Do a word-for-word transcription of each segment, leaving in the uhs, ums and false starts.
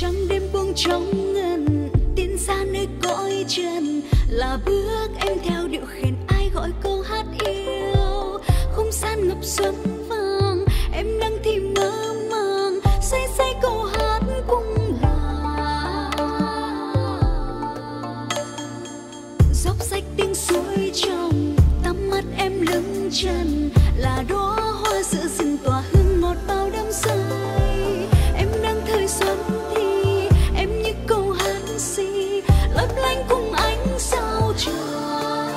Trăng đêm buông trong ngần, tiến xa nơi cõi trần, là bước em theo điệu khen ai gọi câu hát yêu. Không gian ngập xuân vàng, em đang thì mơ màng, say say câu hát cũng là dốc rách tiếng suối trong tắm mắt em lưng trần, là đóa hoa giữa rừng tỏa hương ngọt bao đắm say. Em đang thời xuân thì em như câu hát si lấp lánh cùng ánh sao trời.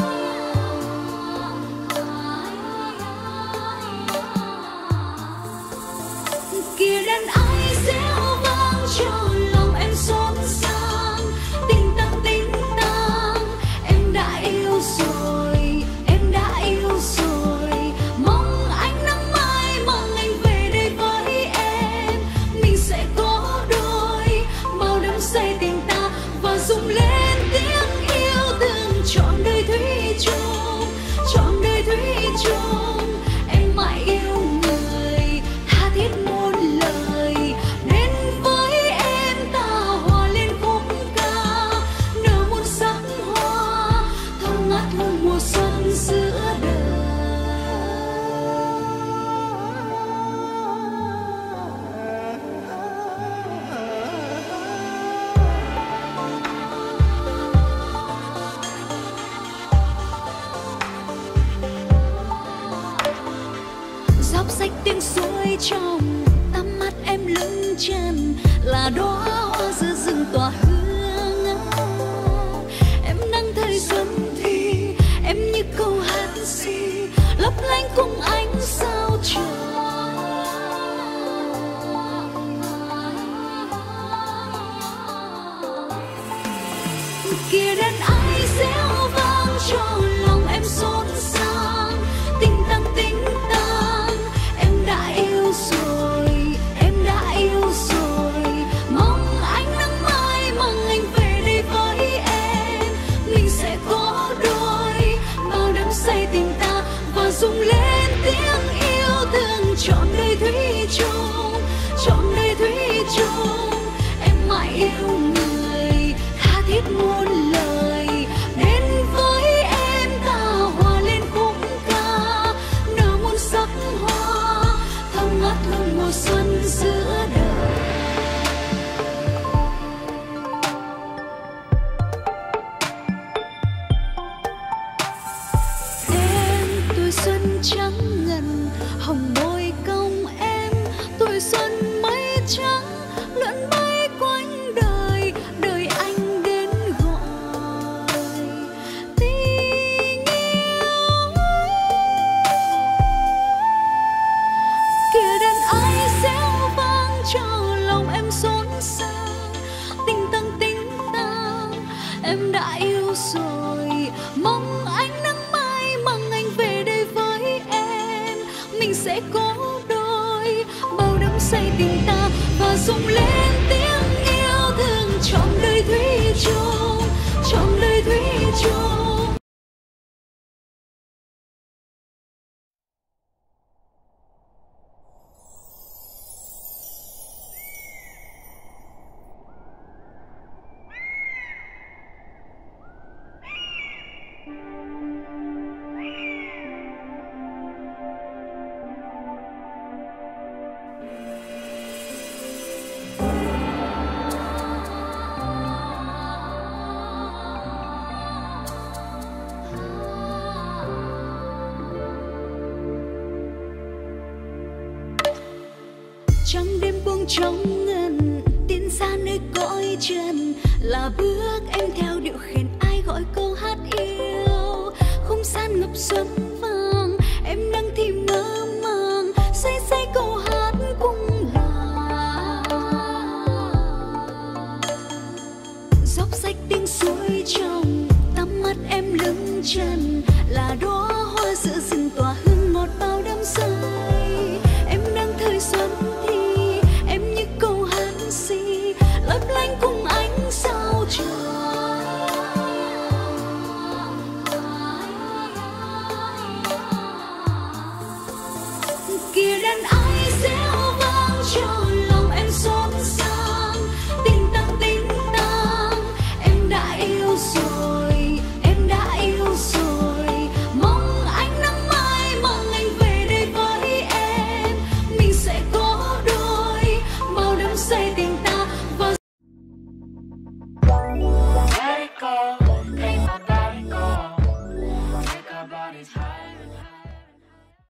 Kia đàn ai réo vang cho lòng em xốn sang, tình tăng tình tăng em đã yêu rồi, em đã yêu rồi. Mong ánh nắng mai mong anh về đây với em, mình sẽ có đôi bao đắm say tình ta và rung lên tiếng yêu thương trọn đời thủy chung, trọn đời thủy chung. Em mãi yêu người tha thiết muôn lời, đến với em ta hòa lên khúc ca, nở muôn sắc hoa thơm ngát hương mùa xuân giữa đời. Dốc rách tiếng suối trong tắm mắt em lưng trần, là đóa hoa giữa rừng tỏa hương. Em đang thời xuân thì em như câu hát si lấp lánh cùng ánh sao trời. Kia đàn ai réo vang cho lòng em xốn sang, tình tăng tình tăng em đã yêu rồi, em đã yêu rồi. Mong ánh nắng mai mong anh về đây với em, mình sẽ có đôi bao đắm say tình ta và rung lên tiếng yêu thương trọn đời thủy chung, trọn đời thủy chung. Em mãi yêu người tha thiết muôn lời, đến với em ta hòa lên khúc ca, nở muôn sắc hoa thơm ngát hương mùa xuân giữa đời. Em tuổi xuân trắng ngần, hồng môi cong em, tuổi xuân mây trắng lượn bay quanh đời, đời anh đến gọi tình yêu. Kia đàn ai réo vang cho lòng em xốn sang, tình tăng tình tăng em đã yêu rồi. Mong ánh nắng mai mong anh về đây với em, mình sẽ có đôi bao đắm say tình ta và rung lên tiếng yêu thương trọn đời thủy chung, trọn đời thủy chung. Trăng đêm buông trong ngần, tiến xa nơi cõi trần, là bước em theo điệu khen ai gọi câu hát yêu. Không gian ngập xuân vàng, em đang thì mơ màng, say say câu hát cũng là dốc rách tiếng suối trong tắm mắt em lưng trần, là đóa hoa giữa rừng tỏa hương ngọt bao đắm say.